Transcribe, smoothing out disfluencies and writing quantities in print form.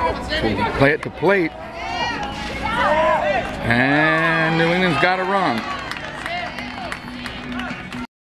So play it to plate. And New England's got to run.